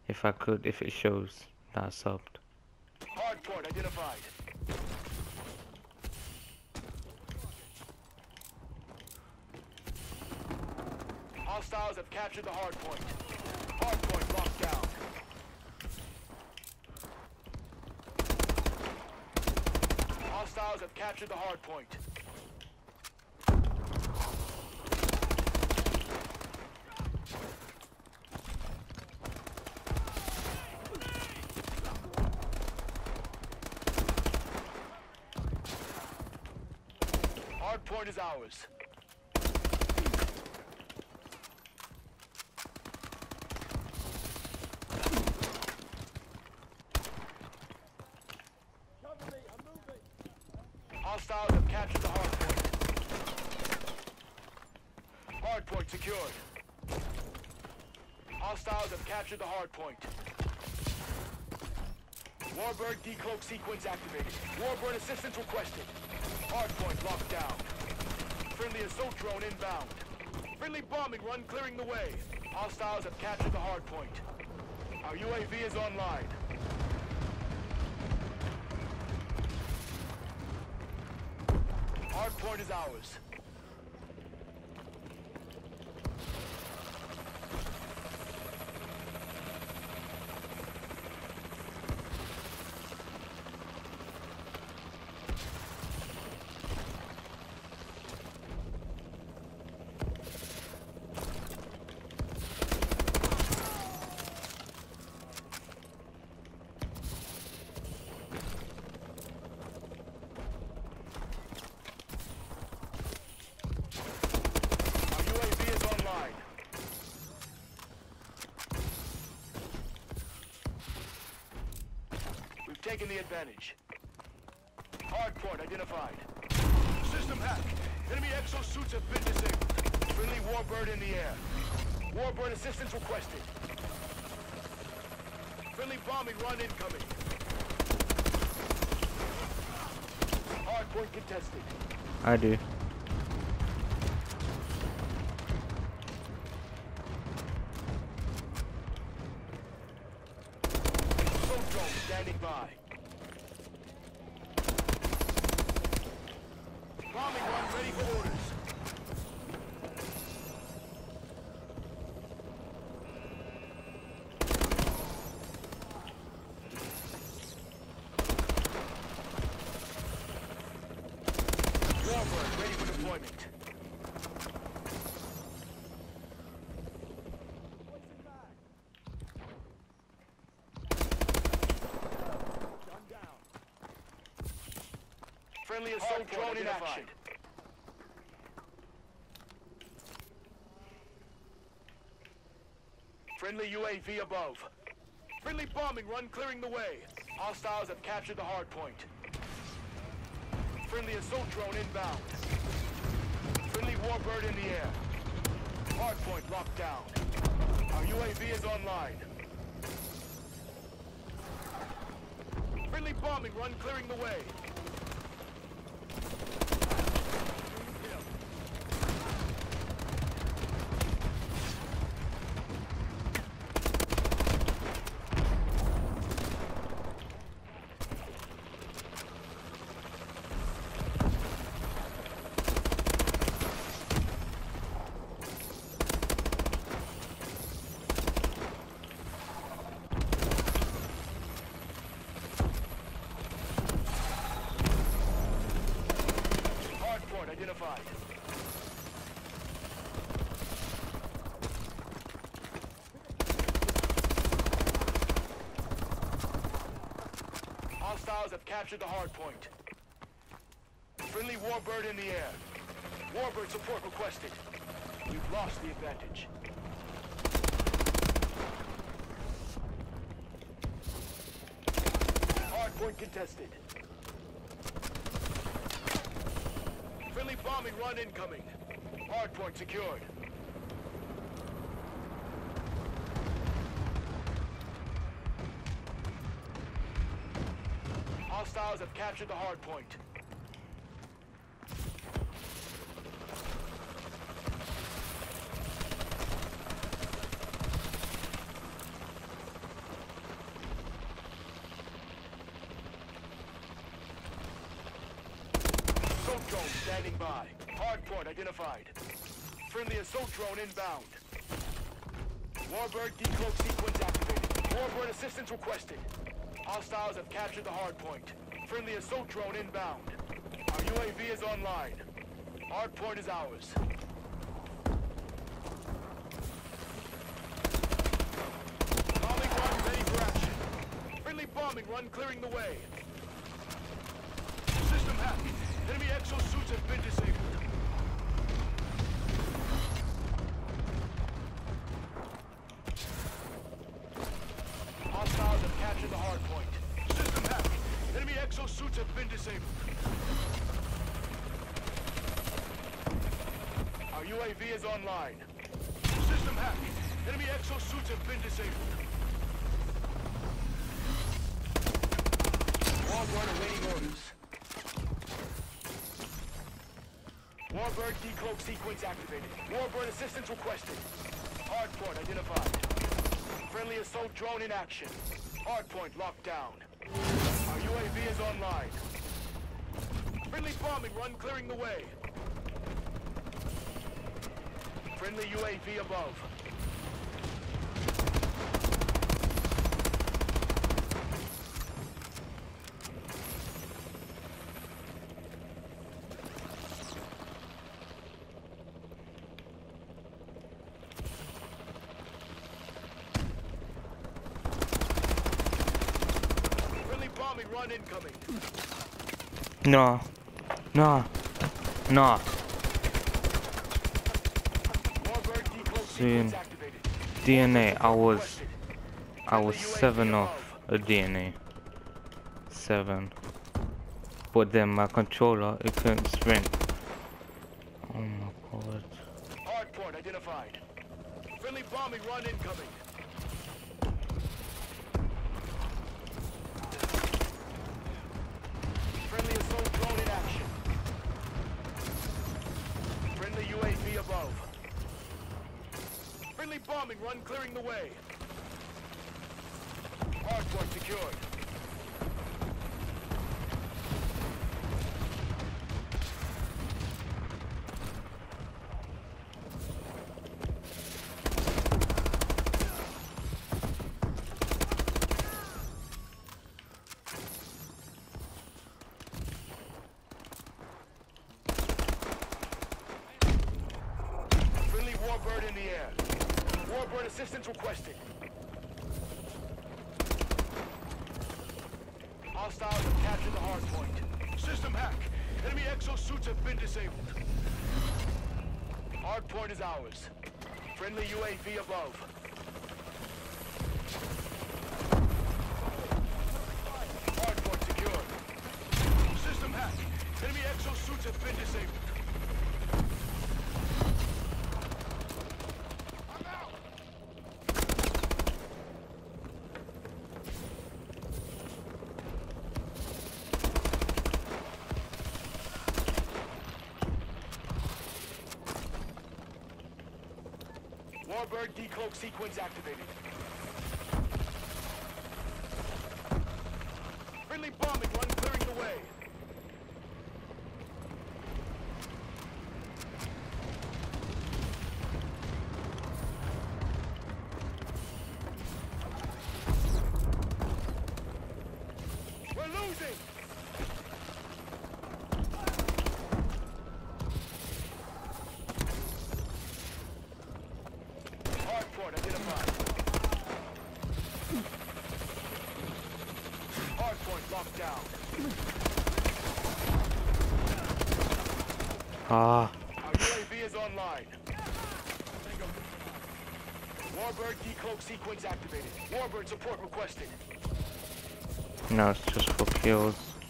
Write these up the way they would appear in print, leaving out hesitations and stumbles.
If I could, if it shows that I subbed. Hardpoint identified. Hostiles have captured the hardpoint. Hardpoint locked down. Hostiles have captured the hardpoint. Hardpoint is ours. Hostiles have captured the hardpoint. Hardpoint secured. Hostiles have captured the hardpoint. Warbird decloak sequence activated. Warbird assistance requested. Hardpoint locked down. Friendly assault drone inbound. Friendly bombing run clearing the way. Hostiles have captured the hardpoint. Our UAV is online. Hardpoint is ours. Taking the advantage. Hardpoint identified. System hack. Enemy exosuits have been disabled. Friendly Warbird in the air. Warbird assistance requested. Friendly bombing run incoming. Hardpoint contested. I do. Assault drone standing by. Bombing run ready for orders. Warbird ready for deployment. Friendly assault drone in action. Friendly UAV above. Friendly bombing run clearing the way. Hostiles have captured the hardpoint. Friendly assault drone inbound. Friendly Warbird in the air. Hardpoint locked down. Our UAV is online. Friendly bombing run clearing the way. Hardpoint identified. Hostiles have captured the hardpoint. Friendly Warbird in the air. Warbird support requested. We've lost the advantage. Hardpoint contested. Friendly bombing run incoming. Hardpoint secured. Hostiles have captured the hardpoint. drone standing by. Hardpoint identified. Friendly assault drone inbound. Warbird decloak sequence activated. Warbird assistance requested. Hostiles have captured the hardpoint. Friendly assault drone inbound. Our UAV is online. Hardpoint is ours. Bombing run ready for action. Friendly bombing run clearing the way. System hacked. Enemy exosuits have been disabled. Hostiles have captured the hardpoint. System hacked. Enemy exosuits have been disabled. Our UAV is online. System hacked. Enemy exosuits have been disabled. Warbird awaiting orders. Warbird decloak sequence activated. Warbird assistance requested. Hardpoint identified. Friendly assault drone in action. Hardpoint locked down. Our UAV is online. Friendly bombing run clearing the way. Friendly UAV above. Friendly bombing run incoming. No. No. No. Soon. DNA. I was 7 off a DNA. 7. But then my controller, it couldn't sprint. Oh my god. Hardpoint identified. Friendly bombing run incoming. Friendly assault drone in action. Friendly UAV above. Friendly bombing run clearing the way. Hardpoint secured. Friendly Warbird in the air. Warbird assistance requested. Hostiles have captured the hardpoint. System hack. Enemy exosuits have been disabled. Hardpoint is ours. Friendly UAV above. Hardpoint secured. System hack. Enemy exosuits have been disabled. Warbird decloak sequence activated. Friendly bombing run clearing the way. We're losing! Hardpoint identified. Hardpoint locked down. Ah. Our UAV is online. Warbird decloak sequence activated. Warbird support requested. No, it's just for kills.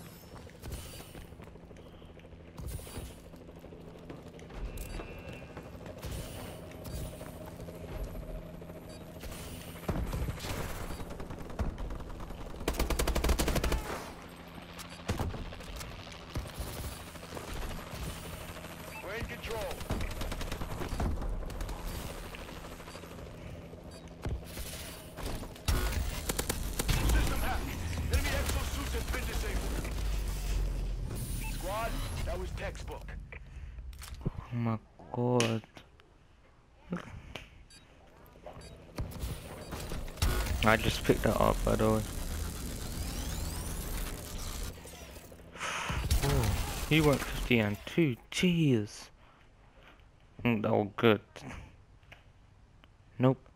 We're in control. System hack. Enemy exosuits have been disabled. Squad, that was text. Oh my god. I just picked that up, by the way. Oh, he went 50 and 2. Jeez. That was good. Nope.